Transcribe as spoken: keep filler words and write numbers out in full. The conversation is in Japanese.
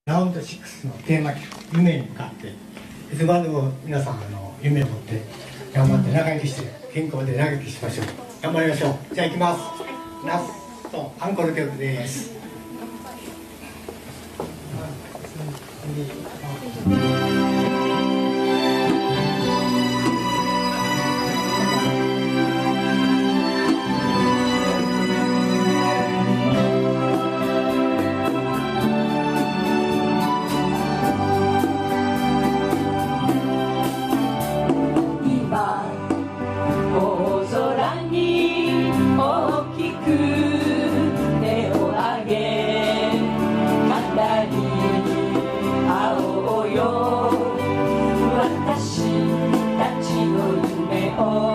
ラウンドろくのテーマ曲「夢に向かって」いつまでも皆さんあの夢を持って頑張って長生きして健康で長生きしましょう。頑張りましょう。じゃあいきます。ラストアンコール曲です。 私たちの夢を